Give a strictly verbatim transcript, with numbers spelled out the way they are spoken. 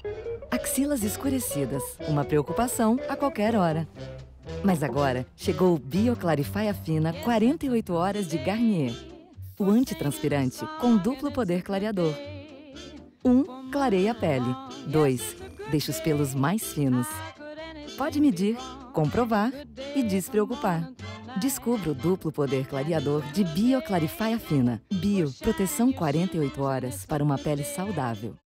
Axilas escurecidas, uma preocupação a qualquer hora. Mas agora chegou o Bioclarify Afina quarenta e oito horas de Garnier. O antitranspirante com duplo poder clareador. Um, clareia a pele. Dois, deixa os pelos mais finos. Pode medir, comprovar e despreocupar. Descubra o duplo poder clareador de Bioclarify Afina. Bio, proteção quarenta e oito horas para uma pele saudável.